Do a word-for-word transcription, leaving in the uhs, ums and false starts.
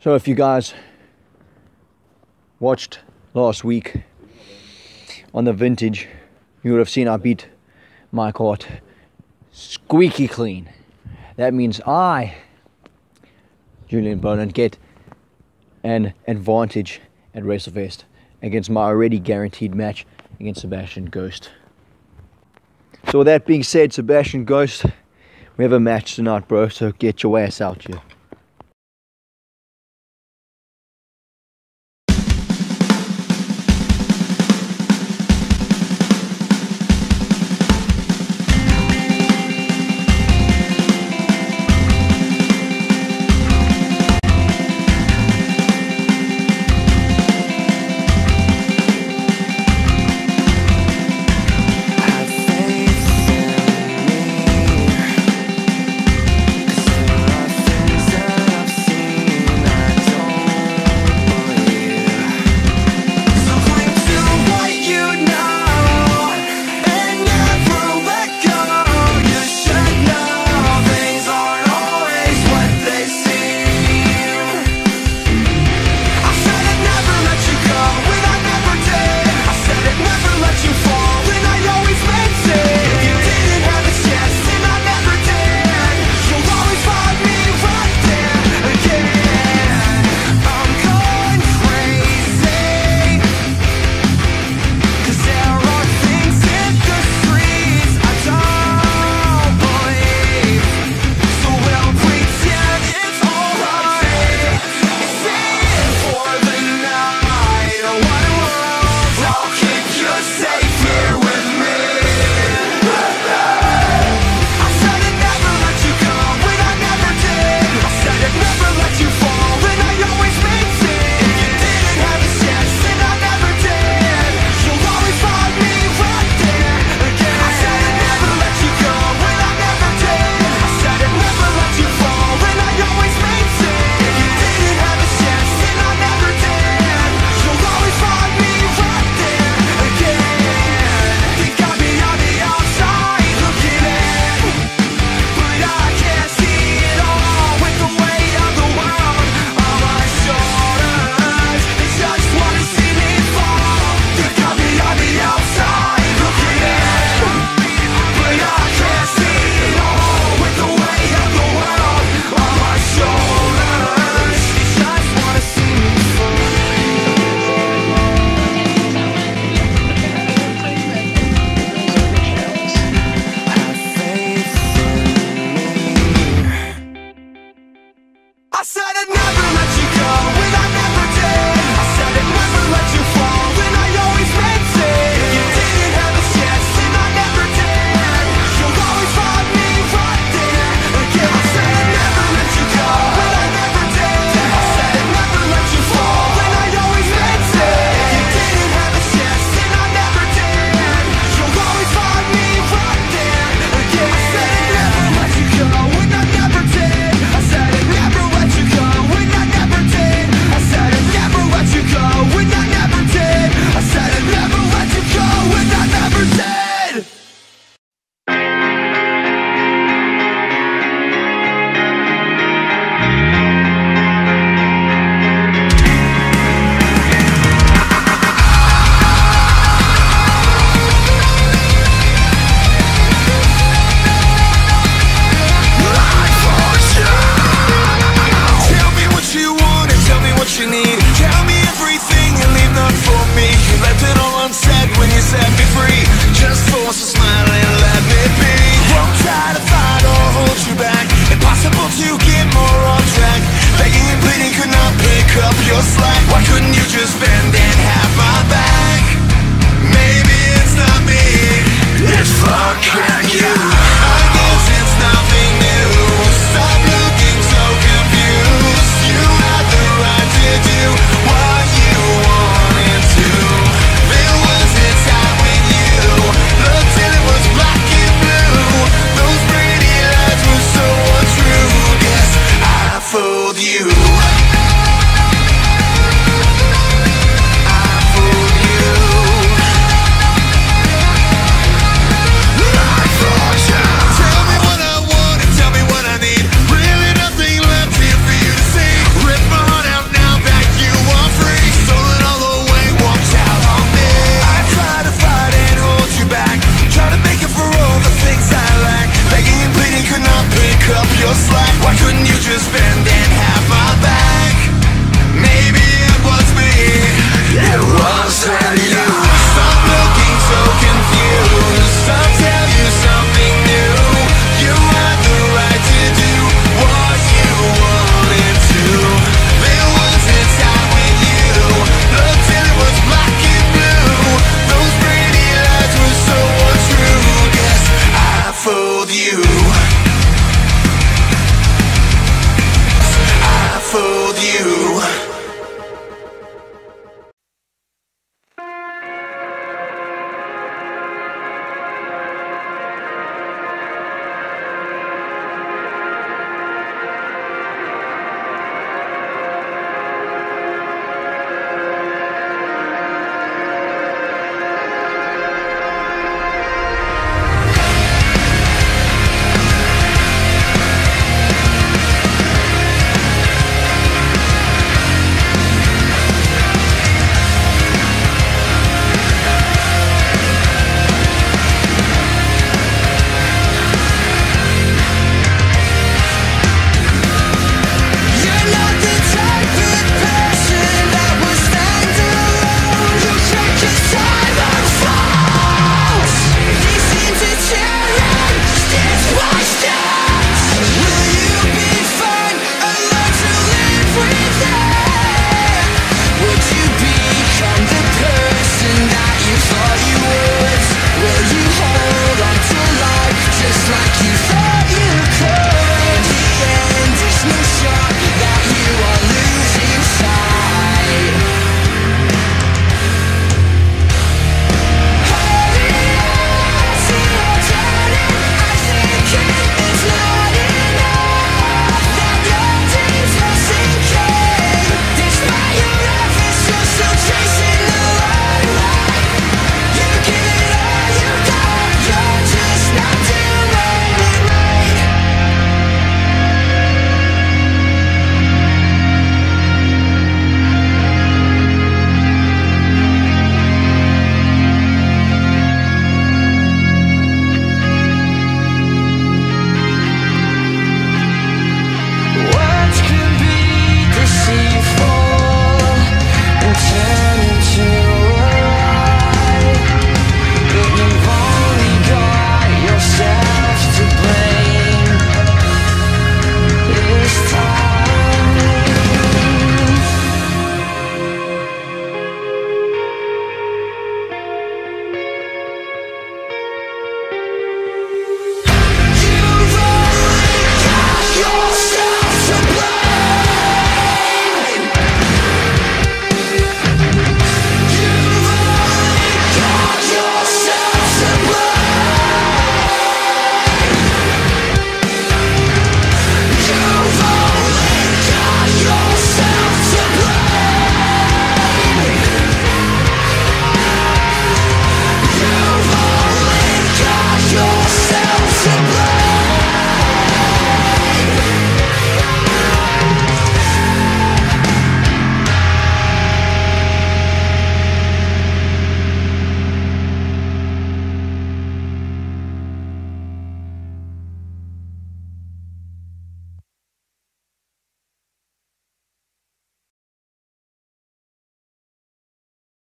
So if you guys watched last week on the vintage, you would have seen I beat my cart squeaky clean. That means I, Julian Boland, get an advantage at Wrestlefest against my already guaranteed match against Sebastian Ghost. So with that being said, Sebastian Ghost, we have a match tonight, bro, so get your ass out here. Have faith in me, 'cause there are things You're slack, why couldn't you just bend and have my back? Maybe it was me, it wasn't you. Stop looking so confused, I'll tell you something new. You had the right to do what you wanted to. There was a time when you looked and it was black and blue. Those pretty lights were so untrue. Guess I fooled you.